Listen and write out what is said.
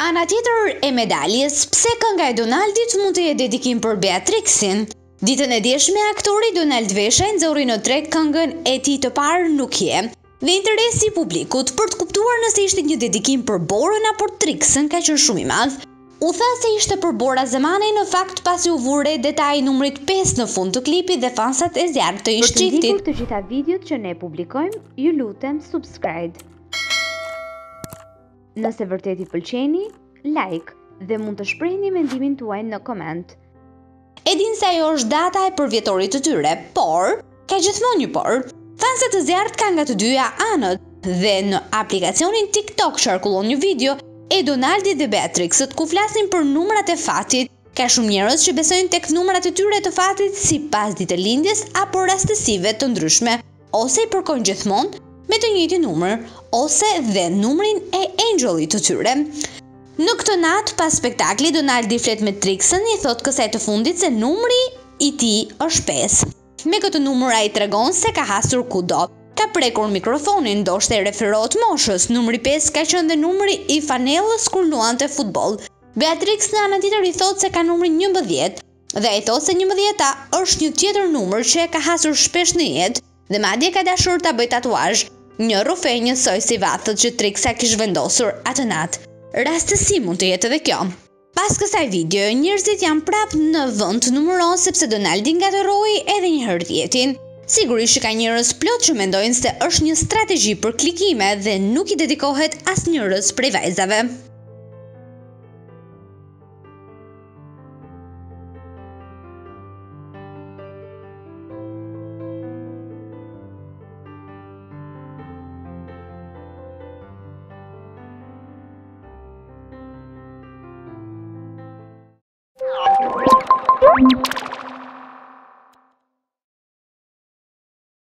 Ana tjetër e medaljes, pse kënga e Donaldit mund të jetë dedikim për Beatrixin? Ditën e djeshme, aktori Donald Vesha nxorri në treg këngën e tij të parë Nuk je. Dhe interesi i publikut për të kuptuar nëse ishte një dedikim për Borën apo Trixën ka qenë shumë i madh. U tha se ishte për Bora Zemani, në fakt pasi u vure detaji numrit 5 në fund të klipit dhe fansat e zjarrt të Për të ndjekur të gjitha videot që ne publikojmë, ju lutem subscribe. Nëse vërtet i pëlqeni, like dhe mund të shprehni mendimin tuaj në koment. E din se ajo është data e përvjetorit të tyre, por ka gjithmonë një por. Fansat të zjarrt kanë nga të dyja anët dhe në aplikacionin TikTok qarkullon një video e Donaldit dhe Beatrixët ku flasin për numrat e fatit. Ka shumë njerëz që besojnë tek numrat e tyre të fatit sipas ditëlindjes apo rastësive të ndryshme, ose i përkojnë gjithmonë me të njëjtin numër, ose dhe numrin e angellit të tyre. Në këtë natë, pas spektakli, Donaldi flet me Trixën, i thot kësaj të fundit se numri i tij është 5. Me këtë numër ai tregon se ka hasur kudo. Ka prekur mikrofonin, ndoshta i referohet moshës. Numri 5 ka qenë dhe numri i fanellës kur luante futboll. Beatrix në anën tjetër i thot se ka numrin 11 dhe ai thot se 11-a është një tjetër numër që e ka hasur shpesh në jetë dhe madje ka dashur ta bëjë tatuazh, një rrufe njësoj si vatët që Trixa kishte vendosur atë natë. Rastësi mund të jetë edhe kjo. Pas kësaj video, njerëzit janë prapë në vend të numëron sepse Donaldi ngatëroi edhe një herë tjetrin. Sigurisht që ka njerëz plot që mendojnë se është një strategji për klikime dhe nuk i dedikohet asnjërs prej vajzave. Thank you.